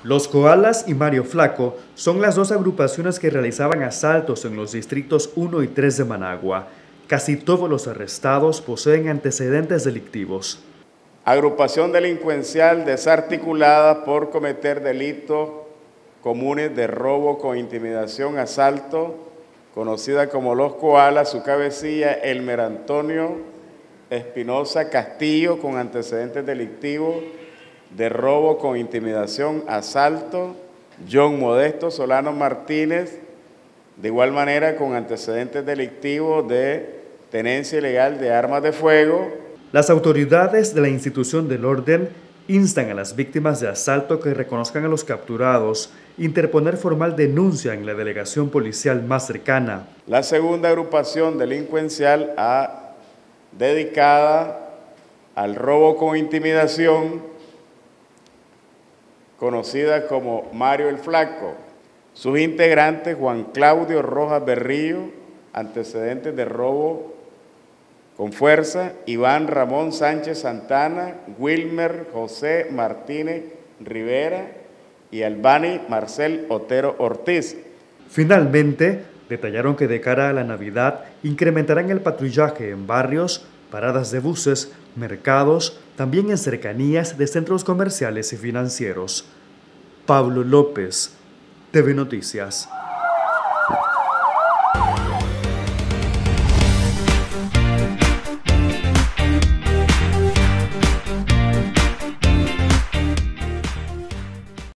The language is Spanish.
Los Koalas y Mario Flaco son las dos agrupaciones que realizaban asaltos en los distritos 1 y 3 de Managua. Casi todos los arrestados poseen antecedentes delictivos. Agrupación delincuencial desarticulada por cometer delitos comunes de robo con intimidación, asalto, conocida como Los Koalas, su cabecilla Elmer Antonio Espinosa Castillo, con antecedentes delictivos de robo con intimidación, asalto. John Modesto Solano Martínez, de igual manera con antecedentes delictivos de tenencia ilegal de armas de fuego. Las autoridades de la institución del orden instan a las víctimas de asalto que reconozcan a los capturados, interponer formal denuncia en la delegación policial más cercana. La segunda agrupación delincuencial dedicada al robo con intimidación, conocida como Mario el Flaco. Sus integrantes: Juan Claudio Rojas Berrío, antecedentes de robo con fuerza; Iván Ramón Sánchez Santana, Wilmer José Martínez Rivera y Albani Marcel Otero Ortiz. Finalmente, detallaron que de cara a la Navidad incrementarán el patrullaje en barrios, paradas de buses, mercados, también en cercanías de centros comerciales y financieros. Pablo López, TV Noticias.